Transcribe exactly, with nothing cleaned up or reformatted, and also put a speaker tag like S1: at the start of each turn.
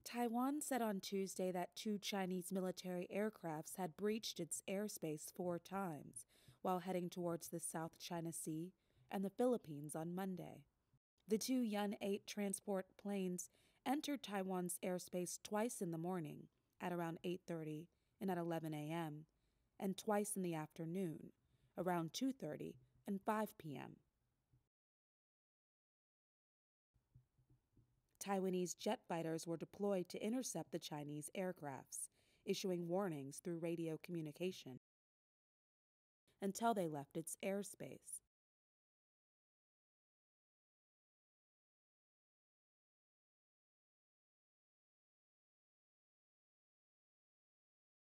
S1: Taiwan said on Tuesday that two Chinese military aircrafts had breached its airspace four times while heading towards the South China Sea and the Philippines on Monday. The two Yun eight transport planes entered Taiwan's airspace twice in the morning, at around eight thirty and at eleven a.m., and twice in the afternoon, around two thirty and five p.m. Taiwanese jet fighters were deployed to intercept the Chinese aircrafts, issuing warnings through radio communication until they left its airspace.